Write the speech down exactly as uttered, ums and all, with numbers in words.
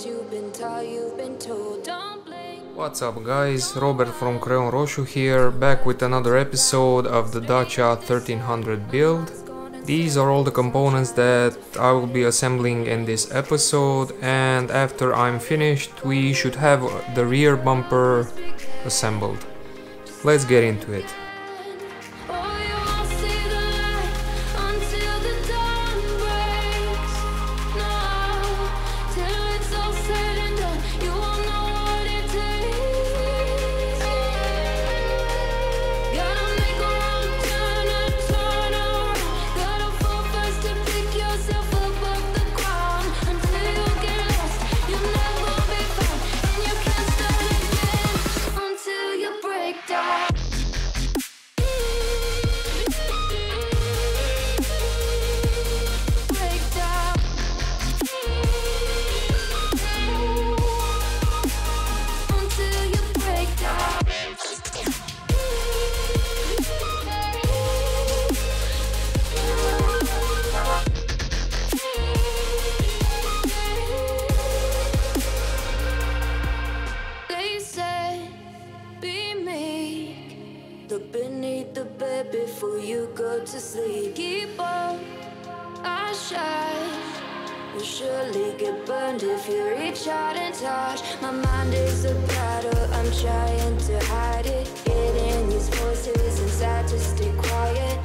What's up guys, Robert from Creon Roșu here, back with another episode of the Dacia thirteen hundred build. These are all the components that I will be assembling in this episode, and after I'm finished we should have the rear bumper assembled. Let's get into it. Look beneath the bed before you go to sleep. Keep on, I shine. You'll surely get burned if you reach out and touch. My mind is a battle, I'm trying to hide it. Getting these voices inside to stay quiet.